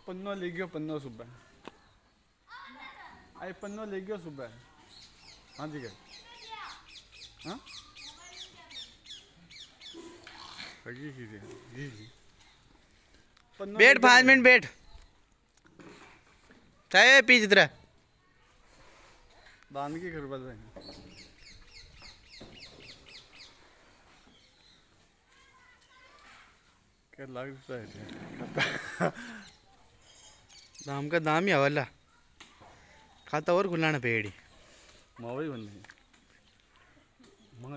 पन्नो ले गयो पन्नो सुबह आई पन्नो ले गयो सुबह। हाँ जी हाँ बैठ 5 मिनट बैठ चाहे पी जितरा दान की खरबल है क्या लगता है दाम का दाम ही हवाला खाता और खुलाना पेड़ी मावई बनने